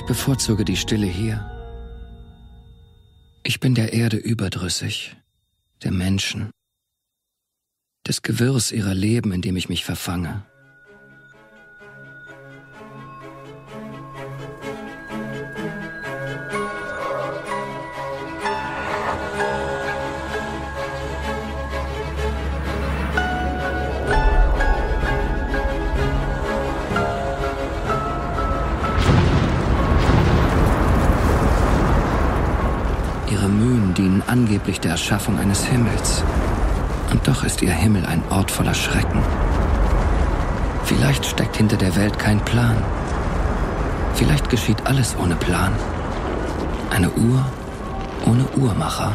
bevorzuge die Stille hier. Ich bin der Erde überdrüssig, der Menschen, des Gewirrs ihrer Leben, in dem ich mich verfange. Ihre Mühen dienen angeblich der Erschaffung eines Himmels. Und doch ist ihr Himmel ein Ort voller Schrecken. Vielleicht steckt hinter der Welt kein Plan. Vielleicht geschieht alles ohne Plan. Eine Uhr ohne Uhrmacher.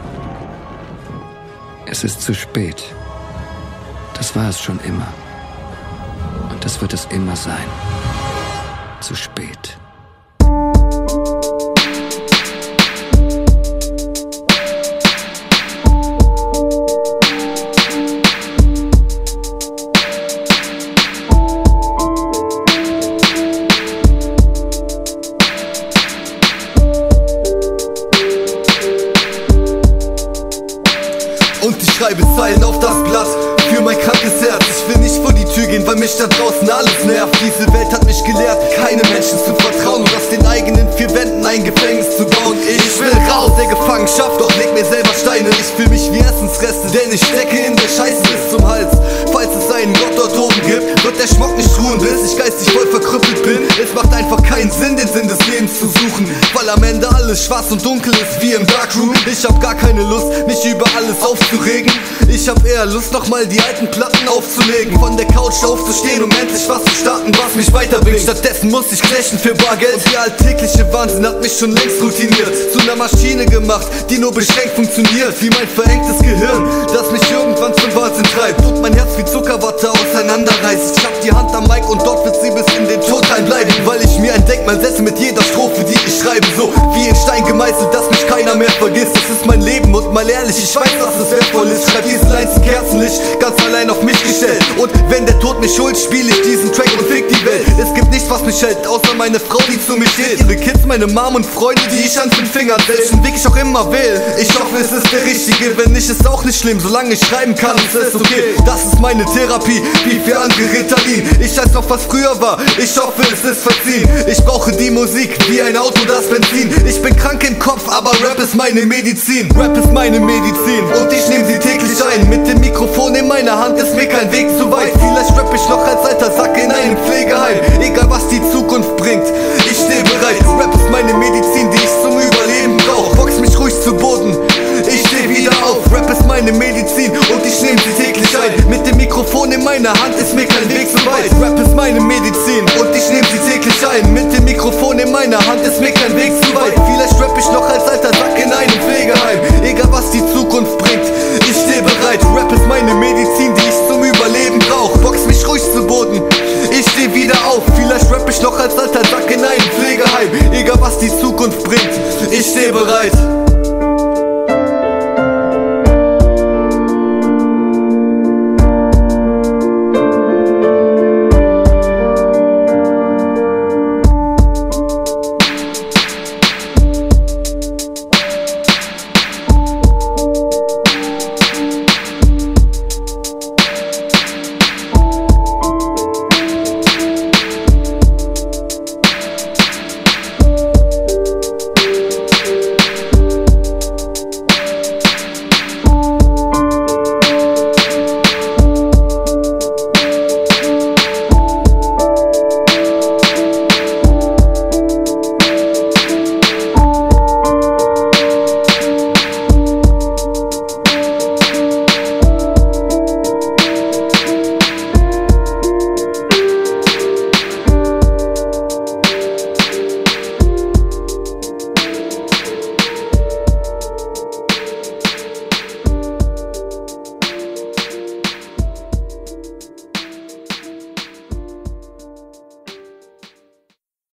Es ist zu spät. Das war es schon immer. Und das wird es immer sein. Zu spät. Und ich schreibe Zeilen auf das Blatt für mein krankes Herz. Ich will nicht vor die Tür gehen, weil mich da draußen alles nervt. Diese Welt hat mich gelehrt, keine Menschen zu vertrauen und aus den eigenen vier Wänden ein Gefängnis zu bauen. Ich will raus der Gefangenschaft, doch leg mir selber Steine. Ich fühl mich wie Essensreste, denn ich stecke in der Scheiße bis zum Hals. Falls es einen Gott dort oben gibt, wird der Schmuck nicht ruhen, bis ich geistig voll verkrüppelt bin. Es macht einfach keinen Sinn, den Sinn des Lebens zu suchen, weil am Ende alles schwarz und dunkel ist wie im Darkroom. Ich hab gar keine Lust, mich über alles aufzuregen. Ich hab eher Lust, nochmal die alten Platten aufzulegen, von der Couch aufzustehen, um endlich was zu starten, was mich weiterbringt. Stattdessen muss ich klächen für Bargeld. Und der alltägliche Wahnsinn hat mich schon längst routiniert, zu einer Maschine gemacht, die nur beschränkt funktioniert, wie mein verengtes Gehirn, das mich irgendwann zum Wahnsinn treibt und mein Herz wie Zuckerwatte auseinanderreißt. Ich hab die Hand am Mic und dort wird sie bis in den Tod reinbleiben, weil ich mir ein Denkmal setze mit jeder Strophe, die ich schreibe, so wie in Stein gemeißelt, dass mich keiner mehr vergisst. Das ist mein Leben und mal ehrlich, ich weiß, dass es wertvoll ist. Schreib diese Lines in Kerzenlicht, ganz allein auf mich gestellt. Und wenn der Tod mich holt, spiele ich diesen Track und fick die Welt. Es gibt nichts, was mich hält, außer meine Frau, die zu mir steht. Ihre Kids, meine Mom und Freunde, die ich an 5 Fingern zähl. Welchen Weg ich auch immer wähle, ich hoffe, es ist der richtige. Wenn nicht, ist auch nicht schlimm, solange ich schreiben kann, ist es okay. Das ist meine Therapie, wie für andere Ritalin. Ich weiß noch, was früher war, ich hoffe, es ist verziehen. Ich brauche die Musik, wie ein Auto das Benzin. Ich bin krank im Kopf, aber Rap ist meine Medizin. Rap ist meine Medizin und ich nehme sie täglich ein. Mit dem Mikrofon in meiner Hand ist mir kein Weg zu weit. Vielleicht rapp ich noch als alter Sack in einem Pflegeheim. Egal was die Zukunft bringt, ich stehe bereit. Rap ist meine Medizin, die ich zum Überleben brauch. Box mich ruhig zu Boden, ich steh wieder auf. Rap ist meine Medizin und ich nehme sie täglich ein. Mit dem Mikrofon in meiner Hand ist mir kein Weg zu weit. Rap ist meine Medizin und ich nehme sie täglich ein. Mit dem Mikrofon in meiner Hand ist mir kein Weg zu